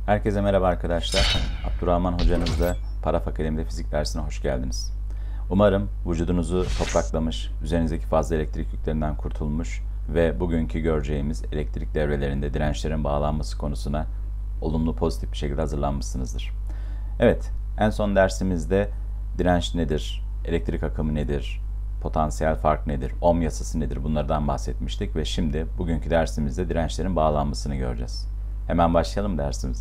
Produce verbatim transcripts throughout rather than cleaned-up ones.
Herkese merhaba arkadaşlar. Abdurrahman hocanızla Paraf Akademi'de fizik dersine hoş geldiniz. Umarım vücudunuzu topraklamış, üzerinizdeki fazla elektrik yüklerinden kurtulmuş ve bugünkü göreceğimiz elektrik devrelerinde dirençlerin bağlanması konusuna olumlu, pozitif bir şekilde hazırlanmışsınızdır. Evet, en son dersimizde direnç nedir, elektrik akımı nedir, potansiyel fark nedir, ohm yasası nedir bunlardan bahsetmiştik ve şimdi bugünkü dersimizde dirençlerin bağlanmasını göreceğiz. Hemen başlayalım dersimize.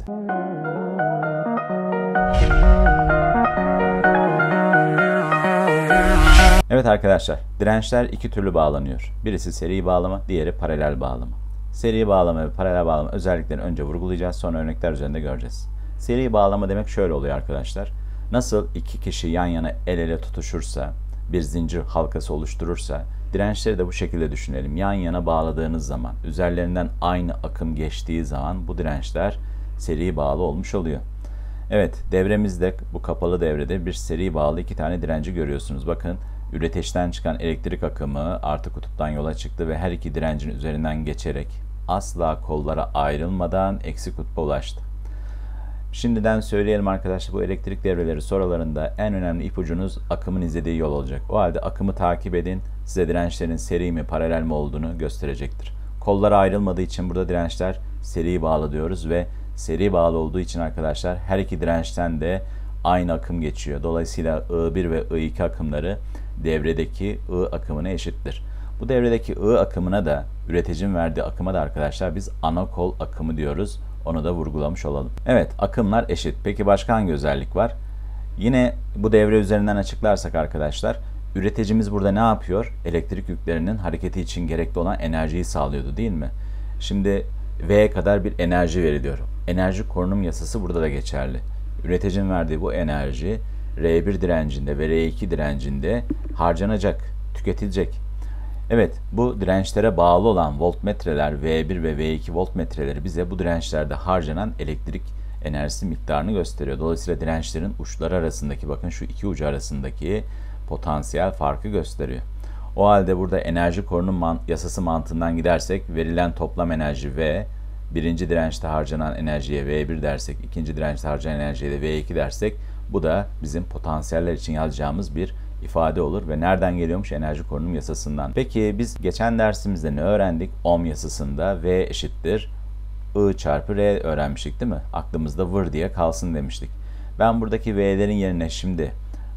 Evet arkadaşlar, dirençler iki türlü bağlanıyor. Birisi seri bağlama, diğeri paralel bağlama. Seri bağlama ve paralel bağlama özelliklerini önce vurgulayacağız, sonra örnekler üzerinde göreceğiz. Seri bağlama demek şöyle oluyor arkadaşlar. Nasıl iki kişi yan yana el ele tutuşursa, bir zincir halkası oluşturursa, dirençleri de bu şekilde düşünelim. Yan yana bağladığınız zaman, üzerlerinden aynı akım geçtiği zaman bu dirençler seri bağlı olmuş oluyor. Evet, devremizde, bu kapalı devrede bir seri bağlı iki tane direnci görüyorsunuz. Bakın, üreteçten çıkan elektrik akımı artı kutuptan yola çıktı ve her iki direncin üzerinden geçerek asla kollara ayrılmadan eksi kutba ulaştı. Şimdiden söyleyelim arkadaşlar, bu elektrik devreleri sorularında en önemli ipucunuz akımın izlediği yol olacak. O halde akımı takip edin, size dirençlerin seri mi paralel mi olduğunu gösterecektir. Kollara ayrılmadığı için burada dirençler seri bağlı diyoruz ve seri bağlı olduğu için arkadaşlar her iki dirençten de aynı akım geçiyor. Dolayısıyla I bir ve I iki akımları devredeki I akımına eşittir. Bu devredeki I akımına da, üreticinin verdiği akıma da arkadaşlar biz ana kol akımı diyoruz. Onu da vurgulamış olalım. Evet, akımlar eşit. Peki başka hangi özellik var? Yine bu devre üzerinden açıklarsak arkadaşlar, üreticimiz burada ne yapıyor? Elektrik yüklerinin hareketi için gerekli olan enerjiyi sağlıyordu değil mi? Şimdi V'ye kadar bir enerji veriliyor. Enerji korunum yasası burada da geçerli. Üreticinin verdiği bu enerji R bir direncinde ve R iki direncinde harcanacak, tüketilecek. Evet, bu dirençlere bağlı olan voltmetreler V bir ve V iki voltmetreleri bize bu dirençlerde harcanan elektrik enerjisi miktarını gösteriyor. Dolayısıyla dirençlerin uçları arasındaki, bakın şu iki ucu arasındaki potansiyel farkı gösteriyor. O halde burada enerji korunum man yasası mantığından gidersek verilen toplam enerji V, birinci dirençte harcanan enerjiye V bir dersek, ikinci dirençte harcanan enerjiye de V iki dersek, bu da bizim potansiyeller için yazacağımız bir ifade olur ve nereden geliyormuş? Enerji korunum yasasından. Peki biz geçen dersimizde ne öğrendik? Ohm yasasında V eşittir I çarpı R öğrenmiştik değil mi? Aklımızda vır diye kalsın demiştik. Ben buradaki V'lerin yerine şimdi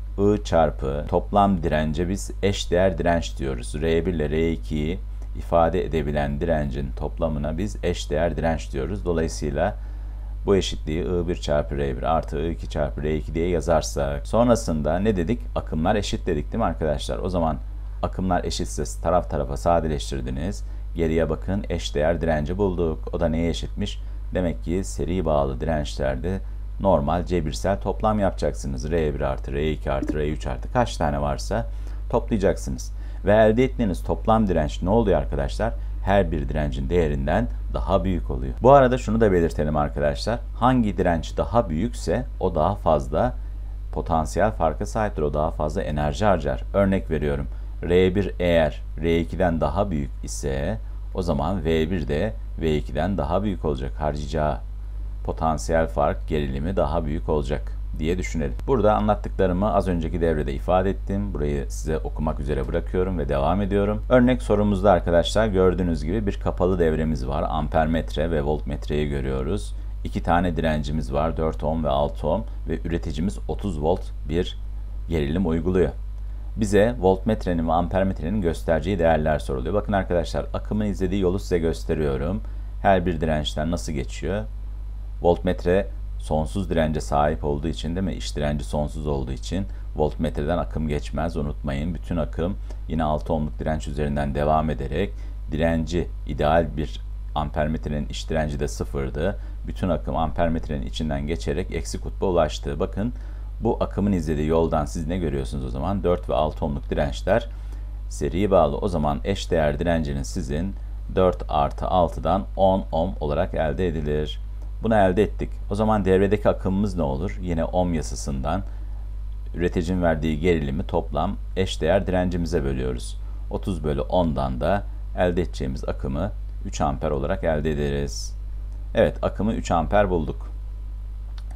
I çarpı toplam dirence biz eşdeğer direnç diyoruz. R bir ile R ikiyi ifade edebilen direncin toplamına biz eşdeğer direnç diyoruz. Dolayısıyla bu eşitliği I bir çarpı R bir artı I iki çarpı R iki diye yazarsak. Sonrasında ne dedik? Akımlar eşit dedik değil mi arkadaşlar? O zaman akımlar eşitse taraf tarafa sadeleştirdiniz. Geriye bakın, eşdeğer direnci bulduk. O da neye eşitmiş? Demek ki seri bağlı dirençlerde normal cebirsel toplam yapacaksınız. R bir artı R iki artı R üç artı kaç tane varsa toplayacaksınız. Ve elde ettiğiniz toplam direnç ne oluyor arkadaşlar? Her bir direncin değerinden daha büyük oluyor. Bu arada şunu da belirtelim arkadaşlar. Hangi direnç daha büyükse o daha fazla potansiyel farka sahiptir. O daha fazla enerji harcar. Örnek veriyorum. R bir eğer R ikiden daha büyük ise o zaman V bir de V ikiden daha büyük olacak. Harcayacağı potansiyel fark, gerilimi daha büyük olacak diye düşünelim. Burada anlattıklarımı az önceki devrede ifade ettim. Burayı size okumak üzere bırakıyorum ve devam ediyorum. Örnek sorumuzda arkadaşlar gördüğünüz gibi bir kapalı devremiz var. Ampermetre ve voltmetreyi görüyoruz. İki tane direncimiz var. dört ohm ve altı ohm ve üreticimiz otuz volt bir gerilim uyguluyor. Bize voltmetrenin ve ampermetrenin göstereceği değerler soruluyor. Bakın arkadaşlar, akımın izlediği yolu size gösteriyorum. Her bir dirençten nasıl geçiyor? Voltmetre sonsuz dirence sahip olduğu için değil mi? İç direnci sonsuz olduğu için voltmetreden akım geçmez. Unutmayın, bütün akım yine altı ohmluk direnç üzerinden devam ederek direnci ideal bir ampermetrenin iç direnci de sıfırdı. Bütün akım ampermetrenin içinden geçerek eksi kutba ulaştı. Bakın, bu akımın izlediği yoldan siz ne görüyorsunuz o zaman? dört ve altı ohmluk dirençler seri bağlı. O zaman eşdeğer direnciniz sizin dört artı altıdan on ohm olarak elde edilir. Bunu elde ettik. O zaman devredeki akımımız ne olur? Yine ohm yasasından üreticinin verdiği gerilimi toplam eşdeğer direncimize bölüyoruz. otuz bölü ondan da elde edeceğimiz akımı üç amper olarak elde ederiz. Evet, akımı üç amper bulduk.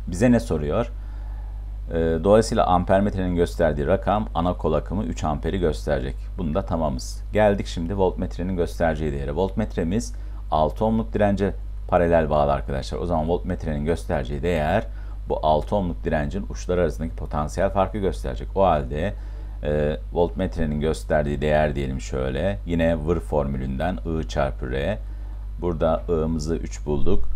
Bize ne soruyor? E, dolayısıyla ampermetrenin gösterdiği rakam ana kol akımı üç amperi gösterecek. Bunu da tamamız. Geldik şimdi voltmetrenin göstereceği değere. Voltmetremiz altı ohmluk dirence paralel bağlı arkadaşlar. O zaman voltmetrenin göstereceği değer bu altı ohmluk direncin uçları arasındaki potansiyel farkı gösterecek. O halde e, voltmetrenin gösterdiği değer diyelim şöyle. Yine V I R formülünden I çarpı R. Burada I'mızı üç bulduk.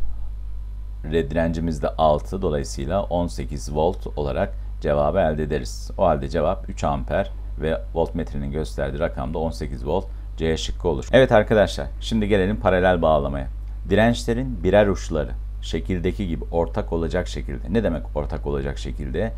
R direncimiz de altı. Dolayısıyla on sekiz volt olarak cevabı elde ederiz. O halde cevap üç amper ve voltmetrenin gösterdiği rakam da on sekiz volt. C şıkkı olur. Evet arkadaşlar, şimdi gelelim paralel bağlamaya. Dirençlerin birer uçları şekildeki gibi ortak olacak şekilde. Ne demek ortak olacak şekilde?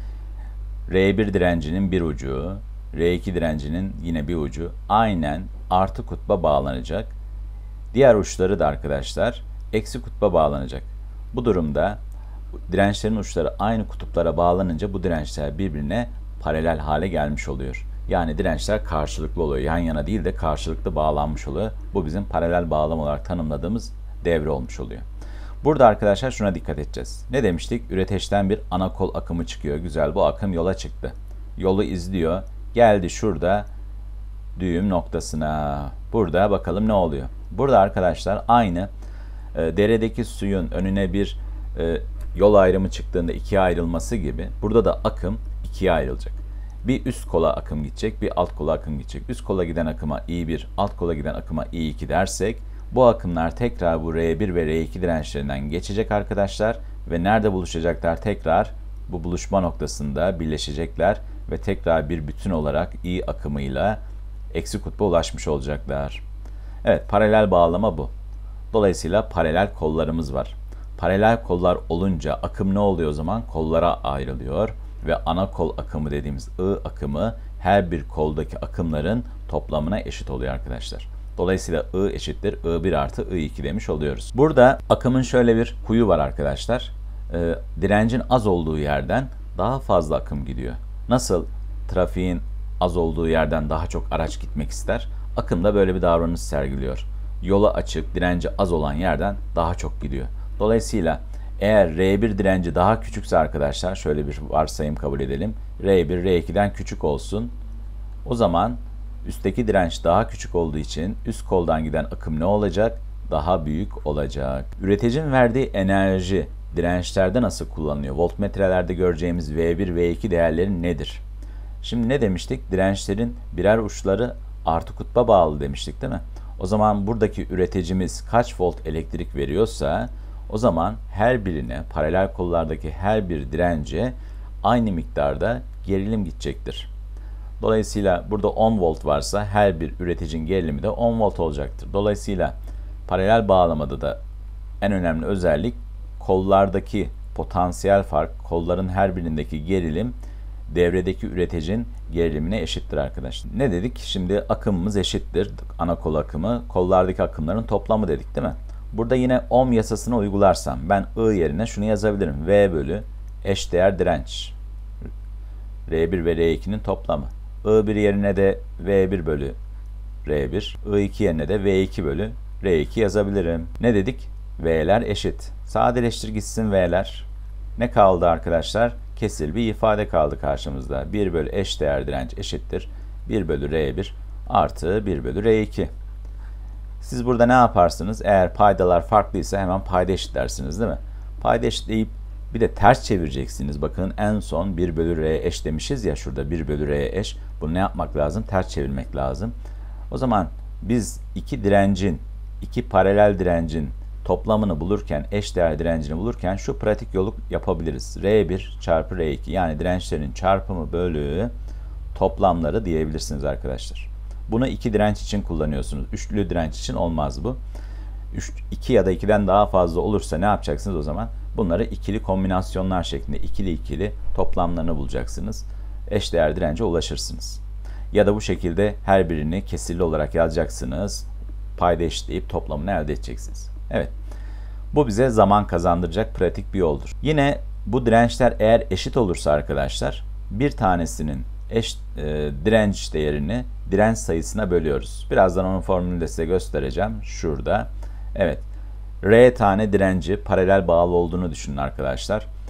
R bir direncinin bir ucu, R iki direncinin yine bir ucu aynen artı kutba bağlanacak. Diğer uçları da arkadaşlar eksi kutba bağlanacak. Bu durumda dirençlerin uçları aynı kutuplara bağlanınca bu dirençler birbirine paralel hale gelmiş oluyor. Yani dirençler karşılıklı oluyor. Yan yana değil de karşılıklı bağlanmış oluyor. Bu bizim paralel bağlam olarak tanımladığımız devre olmuş oluyor. Burada arkadaşlar şuna dikkat edeceğiz. Ne demiştik? Üreteçten bir ana kol akımı çıkıyor. Güzel, bu akım yola çıktı. Yolu izliyor. Geldi şurada düğüm noktasına. Burada bakalım ne oluyor. Burada arkadaşlar aynı e, deredeki suyun önüne bir e, yol ayrımı çıktığında ikiye ayrılması gibi burada da akım ikiye ayrılacak. Bir üst kola akım gidecek, bir alt kola akım gidecek. Üst kola giden akıma I bir, alt kola giden akıma I iki dersek bu akımlar tekrar bu R bir ve R iki dirençlerinden geçecek arkadaşlar ve nerede buluşacaklar? Tekrar bu buluşma noktasında birleşecekler ve tekrar bir bütün olarak I akımıyla eksi kutba ulaşmış olacaklar. Evet, paralel bağlama bu. Dolayısıyla paralel kollarımız var. Paralel kollar olunca akım ne oluyor o zaman? Kollara ayrılıyor ve ana kol akımı dediğimiz I akımı her bir koldaki akımların toplamına eşit oluyor arkadaşlar. Dolayısıyla I eşittir I bir artı I iki demiş oluyoruz. Burada akımın şöyle bir huyu var arkadaşlar. Ee, direncin az olduğu yerden daha fazla akım gidiyor. Nasıl trafiğin az olduğu yerden daha çok araç gitmek ister? Akım da böyle bir davranış sergiliyor. Yola açık, direnci az olan yerden daha çok gidiyor. Dolayısıyla eğer R bir direnci daha küçükse arkadaşlar, şöyle bir varsayım kabul edelim. R bir R ikiden küçük olsun. O zaman üstteki direnç daha küçük olduğu için üst koldan giden akım ne olacak? Daha büyük olacak. Üreticinin verdiği enerji dirençlerde nasıl kullanılıyor? Voltmetrelerde göreceğimiz V bir, V iki değerleri nedir? Şimdi ne demiştik? Dirençlerin birer uçları artı kutba bağlı demiştik değil mi? O zaman buradaki üreticimiz kaç volt elektrik veriyorsa o zaman her birine, paralel kollardaki her bir dirence aynı miktarda gerilim gidecektir. Dolayısıyla burada on volt varsa her bir üreticinin gerilimi de on volt olacaktır. Dolayısıyla paralel bağlamada da en önemli özellik kollardaki potansiyel fark, kolların her birindeki gerilim devredeki üreticinin gerilimine eşittir arkadaşlar. Ne dedik? Şimdi akımımız eşittir. Ana kol akımı, kollardaki akımların toplamı dedik değil mi? Burada yine ohm yasasını uygularsam ben I yerine şunu yazabilirim. V bölü eşdeğer direnç. R bir ve R ikinin toplamı. I bir yerine de V bir bölü R bir. I iki yerine de V iki bölü R iki yazabilirim. Ne dedik? V'ler eşit. Sadeleştir gitsin V'ler. Ne kaldı arkadaşlar? Kesil bir ifade kaldı karşımızda. bir bölü eşdeğer direnç eşittir bir bölü R bir artı bir bölü R iki. Siz burada ne yaparsınız? Eğer paydalar farklıysa hemen payda eşitlersiniz değil mi? Payda eşitleyip bir de ters çevireceksiniz. Bakın en son bir bölü R eş demişiz ya, şurada bir bölü R eş. Bunu ne yapmak lazım? Ters çevirmek lazım. O zaman biz iki direncin, iki paralel direncin toplamını bulurken, eşdeğer direncini bulurken şu pratik yolu yapabiliriz. R bir çarpı R iki, yani dirençlerin çarpımı bölü toplamları diyebilirsiniz arkadaşlar. Bunu iki direnç için kullanıyorsunuz. Üçlü direnç için olmaz bu. iki ya da ikiden daha fazla olursa ne yapacaksınız o zaman? Bunları ikili kombinasyonlar şeklinde ikili ikili toplamlarını bulacaksınız. Eşdeğer dirence ulaşırsınız. Ya da bu şekilde her birini kesirli olarak yazacaksınız. Payda eşitleyip toplamını elde edeceksiniz. Evet. Bu bize zaman kazandıracak pratik bir yoldur. Yine bu dirençler eğer eşit olursa arkadaşlar, bir tanesinin eş e, direnç değerini direnç sayısına bölüyoruz. Birazdan onun formülünü de size göstereceğim. Şurada. Evet. R tane direnci paralel bağlı olduğunu düşünün arkadaşlar.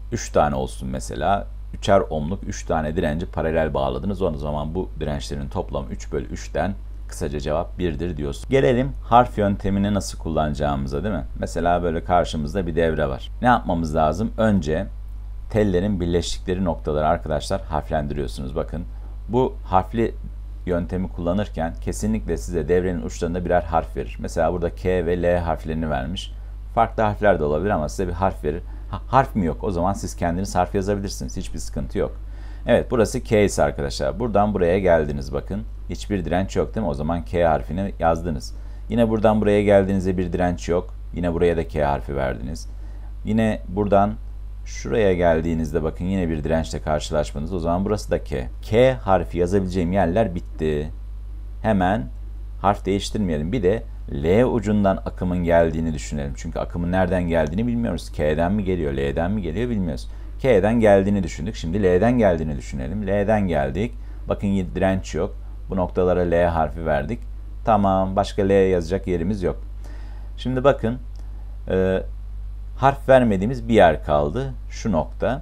üç tane olsun mesela. üçer ohmluk üç tane direnci paralel bağladınız. O zaman bu dirençlerin toplamı üç bölü üçten kısaca cevap birdir diyorsun. Gelelim harf yöntemini nasıl kullanacağımıza, değil mi? Mesela böyle karşımızda bir devre var. Ne yapmamız lazım? Önce tellerin birleştikleri noktaları arkadaşlar harflendiriyorsunuz. Bakın bu harfli yöntemi kullanırken kesinlikle size devrenin uçlarında birer harf verir. Mesela burada K ve L harflerini vermiş. Farklı harfler de olabilir ama size bir harf verir. Ha, harf mi yok? O zaman siz kendiniz harf yazabilirsiniz. Hiçbir sıkıntı yok. Evet, burası K ise arkadaşlar. Buradan buraya geldiniz bakın. Hiçbir direnç yok, değil mi? O zaman K harfini yazdınız. Yine buradan buraya geldiğinizde bir direnç yok. Yine buraya da K harfi verdiniz. Yine buradan şuraya geldiğinizde bakın yine bir dirençle karşılaşmadınız. O zaman burası da K. K harfi yazabileceğim yerler bitti. Hemen harf değiştirmeyelim. Bir de L ucundan akımın geldiğini düşünelim. Çünkü akımın nereden geldiğini bilmiyoruz. K'den mi geliyor, L'den mi geliyor bilmiyoruz. K'den geldiğini düşündük. Şimdi L'den geldiğini düşünelim. L'den geldik. Bakın direnç yok. Bu noktalara L harfi verdik. Tamam. Başka L yazacak yerimiz yok. Şimdi bakın. E, harf vermediğimiz bir yer kaldı. Şu nokta.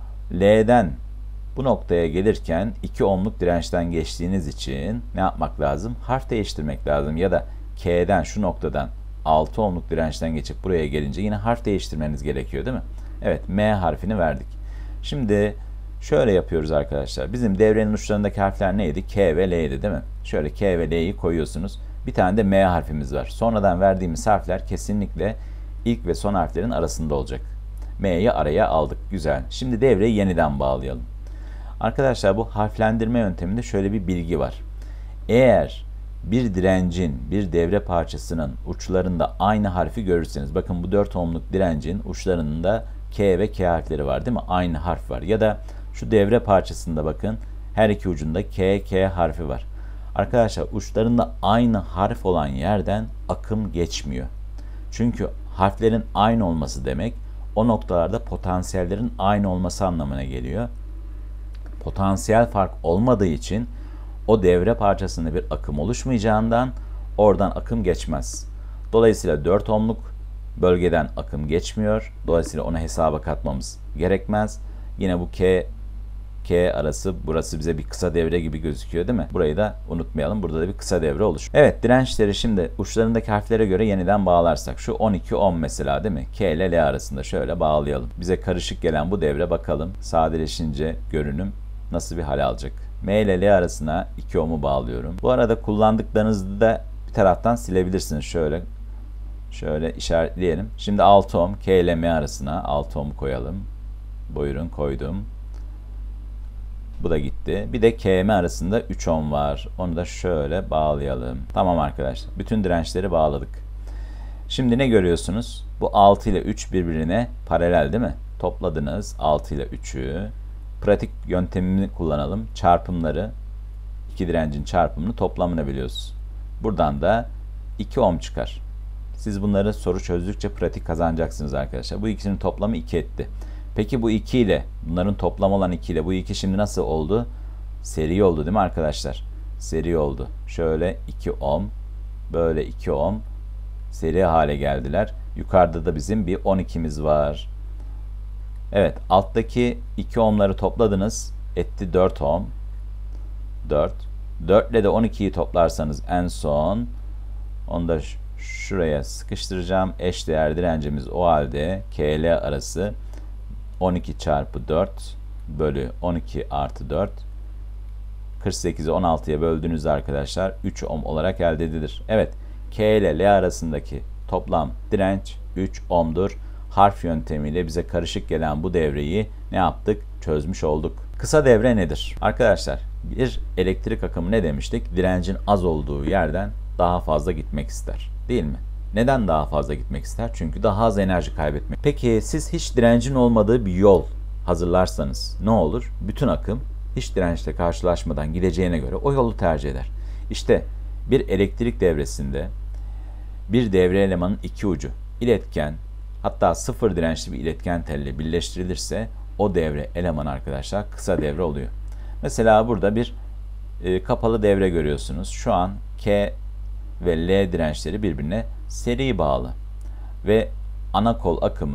L'den bu noktaya gelirken iki ohmluk dirençten geçtiğiniz için ne yapmak lazım? Harf değiştirmek lazım. Ya da K'den şu noktadan altı ohmluk dirençten geçip buraya gelince yine harf değiştirmeniz gerekiyor, değil mi? Evet, M harfini verdik. Şimdi şöyle yapıyoruz arkadaşlar. Bizim devrenin uçlarındaki harfler neydi? K ve L'ydi, değil mi? Şöyle K ve L'yi koyuyorsunuz. Bir tane de M harfimiz var. Sonradan verdiğimiz harfler kesinlikle ilk ve son harflerin arasında olacak. M'yi araya aldık. Güzel. Şimdi devreyi yeniden bağlayalım. Arkadaşlar bu harflendirme yönteminde şöyle bir bilgi var. Eğer bir direncin, bir devre parçasının uçlarında aynı harfi görürseniz, bakın bu dört ohmluk direncin uçlarında K ve K harfleri var, değil mi? Aynı harf var. Ya da şu devre parçasında bakın her iki ucunda K, K harfi var. Arkadaşlar uçlarında aynı harf olan yerden akım geçmiyor. Çünkü harflerin aynı olması demek o noktalarda potansiyellerin aynı olması anlamına geliyor. Potansiyel fark olmadığı için o devre parçasında bir akım oluşmayacağından oradan akım geçmez. Dolayısıyla dört ohmluk bölgeden akım geçmiyor. Dolayısıyla onu hesaba katmamız gerekmez. Yine bu K, K arası burası bize bir kısa devre gibi gözüküyor, değil mi? Burayı da unutmayalım. Burada da bir kısa devre oluşur. Evet, dirençleri şimdi uçlarındaki harflere göre yeniden bağlarsak. Şu on iki ohm mesela, değil mi? K ile L arasında şöyle bağlayalım. Bize karışık gelen bu devre bakalım. Sadeleşince görünüm nasıl bir hal alacak? M ile L arasına iki ohm'u bağlıyorum. Bu arada kullandıklarınızı da bir taraftan silebilirsiniz. Şöyle şöyle işaretleyelim. Şimdi altı ohm K ile M arasına altı ohm koyalım. Buyurun, koydum. Bu da gitti. Bir de K M arasında üç ohm var. Onu da şöyle bağlayalım. Tamam arkadaşlar. Bütün dirençleri bağladık. Şimdi ne görüyorsunuz? Bu altı ile üç birbirine paralel, değil mi? Topladınız altı ile üçü. Pratik yöntemini kullanalım. Çarpımları, iki direncin çarpımını toplamını biliyoruz. Buradan da iki ohm çıkar. Siz bunları soru çözdükçe pratik kazanacaksınız arkadaşlar. Bu ikisinin toplamı iki etti. Peki bu iki ile, bunların toplamı olan iki ile bu iki şimdi nasıl oldu? Seri oldu, değil mi arkadaşlar? Seri oldu. Şöyle iki ohm, böyle iki ohm seri hale geldiler. Yukarıda da bizim bir on ikimiz var. Evet, alttaki iki ohmları topladınız. Etti dört ohm. dört. dört ile de on ikiyi toplarsanız en son onu da şuraya sıkıştıracağım. Eşdeğer direncimiz o halde K L arası on iki çarpı dört bölü on iki artı dört. kırk sekizi on altıya böldüğünüzde arkadaşlar üç ohm olarak elde edilir. Evet, K ile L arasındaki toplam direnç üç ohm'dur. Harf yöntemiyle bize karışık gelen bu devreyi ne yaptık? Çözmüş olduk. Kısa devre nedir? Arkadaşlar bir elektrik akımı ne demiştik? Direncin az olduğu yerden daha fazla gitmek ister. Değil mi? Neden daha fazla gitmek ister? Çünkü daha az enerji kaybetmek. Peki siz hiç direncin olmadığı bir yol hazırlarsanız ne olur? Bütün akım hiç dirençle karşılaşmadan gideceğine göre o yolu tercih eder. İşte bir elektrik devresinde bir devre elemanın iki ucu iletken, hatta sıfır dirençli bir iletken telle birleştirilirse o devre eleman arkadaşlar kısa devre oluyor. Mesela burada bir e, kapalı devre görüyorsunuz. Şu an K ve L dirençleri birbirine seri bağlı ve ana kol akımı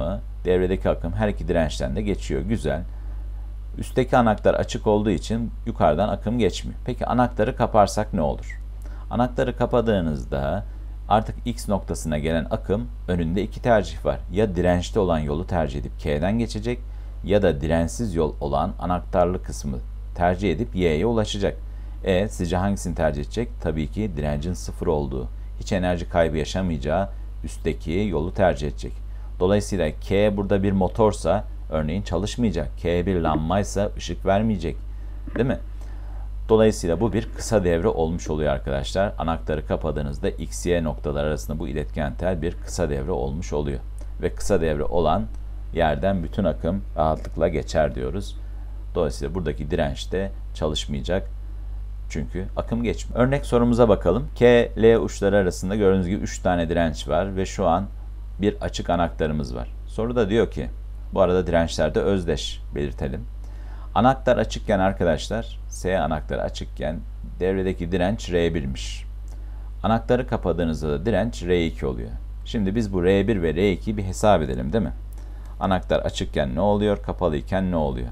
Devredeki akım her iki dirençten de geçiyor. Güzel. Üstteki anahtar açık olduğu için yukarıdan akım geçmiyor. Peki anahtarı kaparsak ne olur? Anahtarı kapadığınızda artık X noktasına gelen akım, önünde iki tercih var. Ya dirençli olan yolu tercih edip K'den geçecek ya da dirençsiz yol olan anahtarlı kısmı tercih edip Y'ye ulaşacak. E sizce hangisini tercih edecek? Tabii ki direncin sıfır olduğu, hiç enerji kaybı yaşamayacağı üstteki yolu tercih edecek. Dolayısıyla K burada bir motorsa örneğin çalışmayacak. K bir lanmaysa ışık vermeyecek. Değil mi? Dolayısıyla bu bir kısa devre olmuş oluyor arkadaşlar. Anahtarı kapadığınızda X Y noktalar arasında bu iletken tel bir kısa devre olmuş oluyor. Ve kısa devre olan yerden bütün akım rahatlıkla geçer diyoruz. Dolayısıyla buradaki direnç de çalışmayacak. Çünkü akım geçmiyor. Örnek sorumuza bakalım. K, L uçları arasında gördüğünüz gibi üç tane direnç var ve şu an bir açık anahtarımız var. Soruda diyor ki, bu arada dirençler de özdeş belirtelim. Anahtar açıkken arkadaşlar, S anahtarı açıkken devredeki direnç R bir'miş. Anahtarı kapadığınızda da direnç R iki oluyor. Şimdi biz bu R bir ve R iki'yi bir hesap edelim değil mi? Anahtar açıkken ne oluyor, kapalıyken ne oluyor?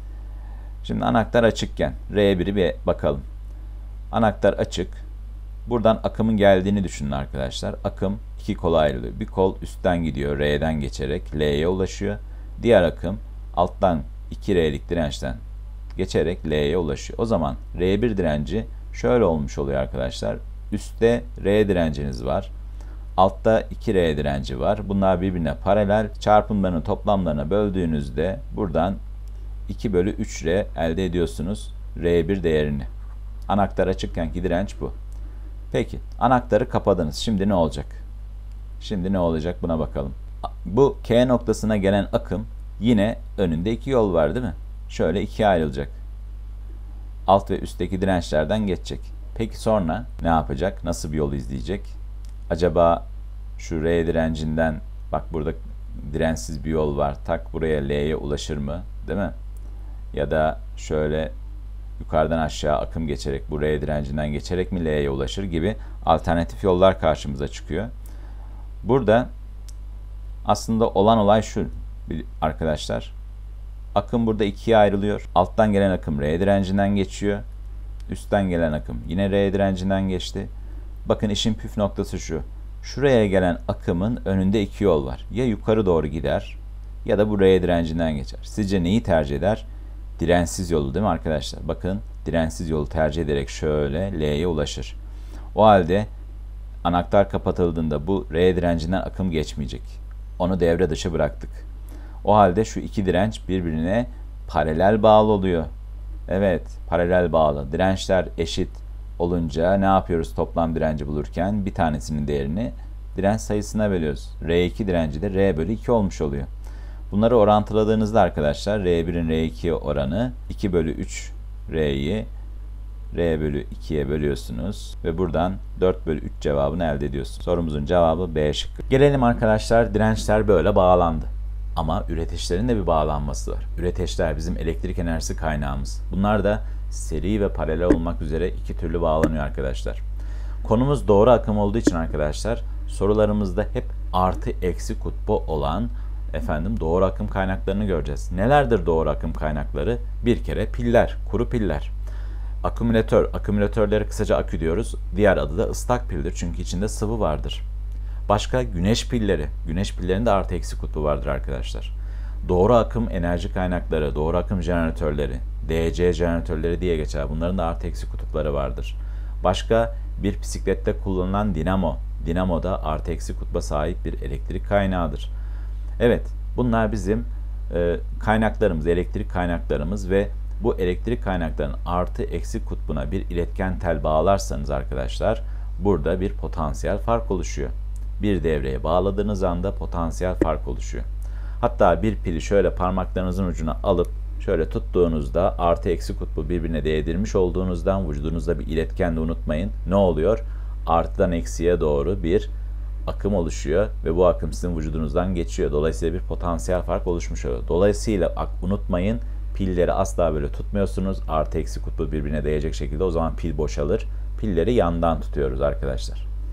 Şimdi anahtar açıkken R bir'i bir bakalım. Anahtar açık. Buradan akımın geldiğini düşünün arkadaşlar. Akım iki kola ayrılıyor. Bir kol üstten gidiyor, R'den geçerek L'ye ulaşıyor. Diğer akım alttan iki R'lik dirençten geçerek L'ye ulaşıyor. O zaman R bir direnci şöyle olmuş oluyor arkadaşlar. Üstte R direnciniz var. Altta iki R direnci var. Bunlar birbirine paralel. Çarpımlarını toplamlarına böldüğünüzde buradan iki bölü üç R elde ediyorsunuz R bir değerini. Anahtar açıkkenki direnç bu. Peki anahtarı kapadınız. Şimdi ne olacak? Şimdi ne olacak buna bakalım. Bu K noktasına gelen akım yine önünde iki yol var değil mi? Şöyle ikiye ayrılacak. Alt ve üstteki dirençlerden geçecek. Peki sonra ne yapacak? Nasıl bir yol izleyecek? Acaba şu R direncinden, bak burada dirençsiz bir yol var. Tak buraya L'ye ulaşır mı? Değil mi? Ya da şöyle yukarıdan aşağı akım geçerek bu R direncinden geçerek mi L'ye ulaşır gibi alternatif yollar karşımıza çıkıyor. Burada aslında olan olay şu arkadaşlar. Akım burada ikiye ayrılıyor. Alttan gelen akım R direncinden geçiyor. Üstten gelen akım yine R direncinden geçti. Bakın işin püf noktası şu. Şuraya gelen akımın önünde iki yol var. Ya yukarı doğru gider ya da bu R direncinden geçer. Sizce neyi tercih eder? Dirençsiz yolu değil mi arkadaşlar? Bakın dirençsiz yolu tercih ederek şöyle L'ye ulaşır. O halde anahtar kapatıldığında bu R direncinden akım geçmeyecek. Onu devre dışı bıraktık. O halde şu iki direnç birbirine paralel bağlı oluyor. Evet, paralel bağlı. Dirençler eşit olunca ne yapıyoruz toplam direnci bulurken? Bir tanesinin değerini direnç sayısına bölüyoruz. R iki direnci de R bölü iki olmuş oluyor. Bunları orantıladığınızda arkadaşlar R bir'in R iki'ye oranı iki bölü üç R'yi R bölü iki'ye bölüyorsunuz ve buradan dört bölü üç cevabını elde ediyorsunuz. Sorumuzun cevabı B şıkkı. Gelelim arkadaşlar, dirençler böyle bağlandı. Ama üreteçlerin de bir bağlanması var. Üreteçler bizim elektrik enerjisi kaynağımız. Bunlar da seri ve paralel olmak üzere iki türlü bağlanıyor arkadaşlar. Konumuz doğru akım olduğu için arkadaşlar sorularımızda hep artı eksi kutbu olan efendim doğru akım kaynaklarını göreceğiz. Nelerdir doğru akım kaynakları? Bir kere piller, kuru piller. Akümülatör, akümülatörlere kısaca akü diyoruz. Diğer adı da ıslak pildir çünkü içinde sıvı vardır. Başka güneş pilleri. Güneş pillerinde artı eksi kutbu vardır arkadaşlar. Doğru akım enerji kaynakları, doğru akım jeneratörleri, D C jeneratörleri diye geçer. Bunların da artı eksi kutupları vardır. Başka bir bisiklette kullanılan dinamo. Dinamo da artı eksi kutba sahip bir elektrik kaynağıdır. Evet, bunlar bizim e, kaynaklarımız, elektrik kaynaklarımız ve bu elektrik kaynaklarının artı eksi kutbuna bir iletken tel bağlarsanız arkadaşlar burada bir potansiyel fark oluşuyor. Bir devreye bağladığınız anda potansiyel fark oluşuyor. Hatta bir pili şöyle parmaklarınızın ucuna alıp şöyle tuttuğunuzda artı eksi kutbu birbirine değdirmiş olduğunuzdan vücudunuzda bir iletken de unutmayın. Ne oluyor? Artıdan eksiye doğru bir akım oluşuyor ve bu akım sizin vücudunuzdan geçiyor. Dolayısıyla bir potansiyel fark oluşmuş oluyor. Dolayısıyla unutmayın, pilleri asla böyle tutmuyorsunuz. Artı eksi kutbu birbirine değecek şekilde, o zaman pil boşalır. Pilleri yandan tutuyoruz arkadaşlar.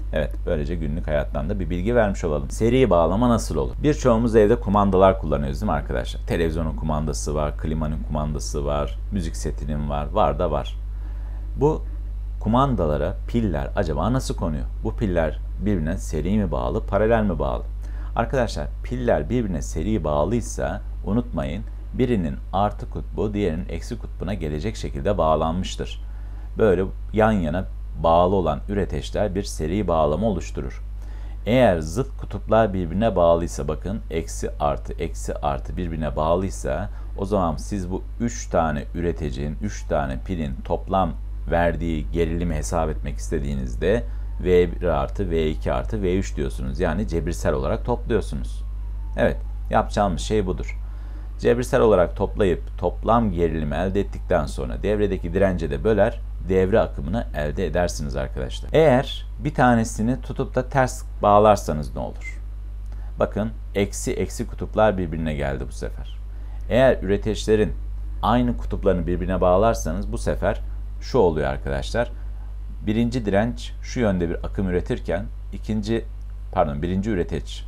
Evet, böylece günlük hayattan da bir bilgi vermiş olalım. Seri bağlama nasıl olur? Birçoğumuz evde kumandalar kullanıyoruz değil mi arkadaşlar? Televizyonun kumandası var, klimanın kumandası var, müzik setinin var, var da var. Bu kumandalara piller acaba nasıl konuyor? Bu piller birbirine seri mi bağlı, paralel mi bağlı? Arkadaşlar, piller birbirine seri bağlıysa unutmayın, birinin artı kutbu diğerinin eksi kutbuna gelecek şekilde bağlanmıştır. Böyle yan yana bağlı olan üreteçler bir seri bağlama oluşturur. Eğer zıt kutuplar birbirine bağlıysa, bakın eksi artı eksi artı birbirine bağlıysa, o zaman siz bu üç tane üreticinin, üç tane pilin toplam verdiği gerilimi hesap etmek istediğinizde V bir artı V iki artı V üç diyorsunuz. Yani cebirsel olarak topluyorsunuz. Evet, yapacağımız şey budur. Cebirsel olarak toplayıp toplam gerilimi elde ettikten sonra devredeki dirence de böler, devre akımını elde edersiniz arkadaşlar. Eğer bir tanesini tutup da ters bağlarsanız ne olur? Bakın, eksi eksi kutuplar birbirine geldi bu sefer. Eğer üreteçlerin aynı kutuplarını birbirine bağlarsanız bu sefer şu oluyor arkadaşlar. Birinci direnç şu yönde bir akım üretirken ikinci pardon birinci üreteç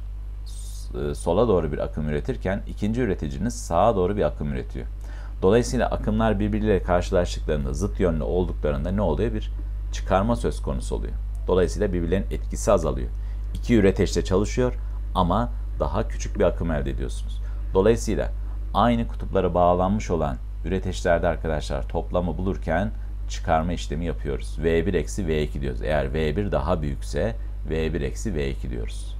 sola doğru bir akım üretirken ikinci üreticiniz sağa doğru bir akım üretiyor. Dolayısıyla akımlar birbirleriyle karşılaştıklarında, zıt yönlü olduklarında ne oluyor? Bir çıkarma söz konusu oluyor. Dolayısıyla birbirlerinin etkisi azalıyor. İki üreteçte çalışıyor ama daha küçük bir akım elde ediyorsunuz. Dolayısıyla aynı kutuplara bağlanmış olan üreteçlerde arkadaşlar toplamı bulurken çıkarma işlemi yapıyoruz. V bir eksi V iki diyoruz. Eğer V bir daha büyükse V bir eksi V iki diyoruz.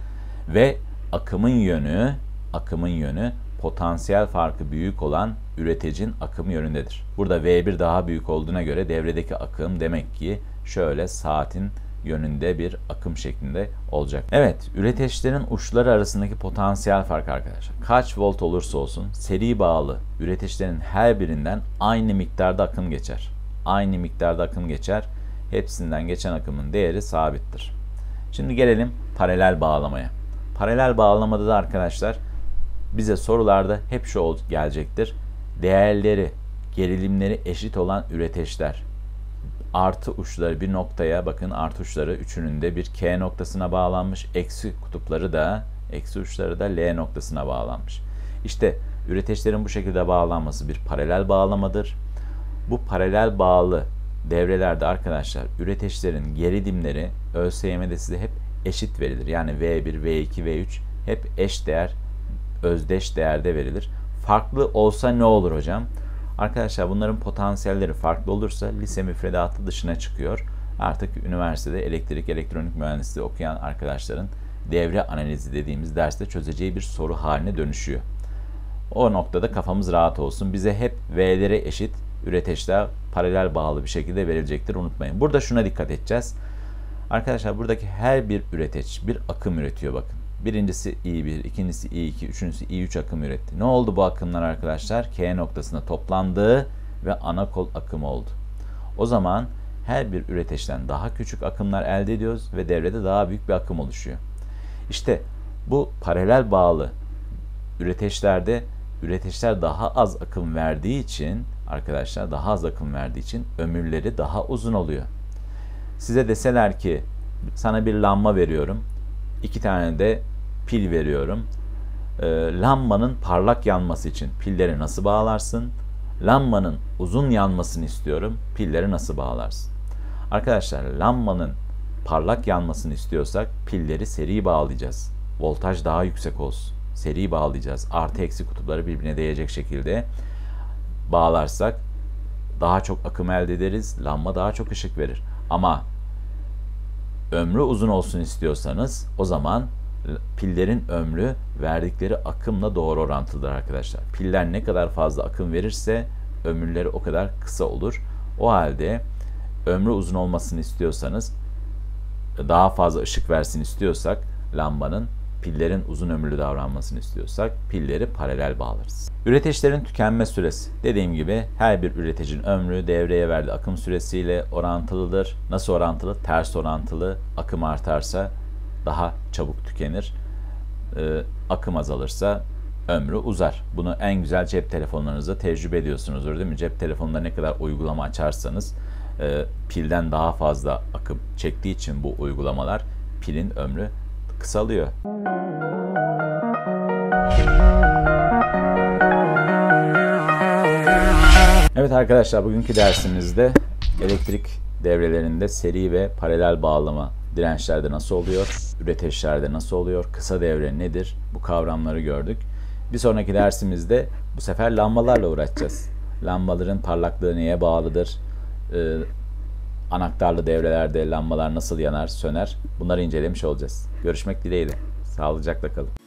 Ve akımın yönü, akımın yönü potansiyel farkı büyük olan üreticinin akım yönündedir. Burada V bir daha büyük olduğuna göre devredeki akım demek ki şöyle saatin yönünde bir akım şeklinde olacak. Evet, üreteçlerin uçları arasındaki potansiyel fark arkadaşlar. Kaç volt olursa olsun seri bağlı üreteçlerin her birinden aynı miktarda akım geçer. Aynı miktarda akım geçer. Hepsinden geçen akımın değeri sabittir. Şimdi gelelim paralel bağlamaya. Paralel bağlamada da arkadaşlar bize sorularda hep şu gelecektir. Değerleri, gerilimleri eşit olan üreteçler. Artı uçları bir noktaya, bakın artı uçları üçünün de bir K noktasına bağlanmış. Eksi kutupları da, eksi uçları da L noktasına bağlanmış. İşte üreteçlerin bu şekilde bağlanması bir paralel bağlamadır. Bu paralel bağlı devrelerde arkadaşlar üreteçlerin gerilimleri ÖSYM'de size hep eşit verilir. Yani V bir, V iki, V üç hep eş değer, özdeş değerde verilir. Farklı olsa ne olur hocam? Arkadaşlar bunların potansiyelleri farklı olursa lise müfredatı dışına çıkıyor. Artık üniversitede elektrik, elektronik mühendisliği okuyan arkadaşların devre analizi dediğimiz derste çözeceği bir soru haline dönüşüyor. O noktada kafamız rahat olsun. Bize hep V'lere eşit üreteçler paralel bağlı bir şekilde verilecektir, unutmayın. Burada şuna dikkat edeceğiz. Arkadaşlar buradaki her bir üreteç bir akım üretiyor bakın. Birincisi I bir, ikincisi I iki, üçüncüsü I üç akım üretti. Ne oldu bu akımlar arkadaşlar? K noktasına toplandı ve ana kol akımı oldu. O zaman her bir üreteçten daha küçük akımlar elde ediyoruz ve devrede daha büyük bir akım oluşuyor. İşte bu paralel bağlı üreteçlerde üreteçler daha az akım verdiği için arkadaşlar daha az akım verdiği için ömürleri daha uzun oluyor. Size deseler ki sana bir lamba veriyorum, iki tane de pil veriyorum. E, lambanın parlak yanması için pilleri nasıl bağlarsın? Lambanın uzun yanmasını istiyorum, pilleri nasıl bağlarsın? Arkadaşlar lambanın parlak yanmasını istiyorsak pilleri seri bağlayacağız. Voltaj daha yüksek olsun. Seri bağlayacağız. Artı eksi kutupları birbirine değecek şekilde bağlarsak daha çok akım elde ederiz. Lamba daha çok ışık verir. Ama ömrü uzun olsun istiyorsanız o zaman pillerin ömrü verdikleri akımla doğru orantılıdır arkadaşlar. Piller ne kadar fazla akım verirse ömürleri o kadar kısa olur. O halde ömrü uzun olmasını istiyorsanız, daha fazla ışık versin istiyorsak lambanın, pillerin uzun ömürlü davranmasını istiyorsak pilleri paralel bağlarız. Üreteçlerin tükenme süresi. Dediğim gibi her bir üreticinin ömrü devreye verdiği akım süresiyle orantılıdır. Nasıl orantılı? Ters orantılı. Akım artarsa daha çabuk tükenir. Ee, akım azalırsa ömrü uzar. Bunu en güzel cep telefonlarınızda tecrübe ediyorsunuzdur değil mi? Cep telefonunda ne kadar uygulama açarsanız e, pilden daha fazla akım çektiği için bu uygulamalar pilin ömrü kısalıyor. Evet arkadaşlar, bugünkü dersimizde elektrik devrelerinde seri ve paralel bağlama dirençlerde nasıl oluyor, üretişlerde nasıl oluyor, kısa devre nedir, bu kavramları gördük. Bir sonraki dersimizde bu sefer lambalarla uğraşacağız. Lambaların parlaklığı neye bağlıdır, ee, anahtarlı devrelerde lambalar nasıl yanar, söner, bunları incelemiş olacağız. Görüşmek dileğiyle. Sağlıcakla kalın.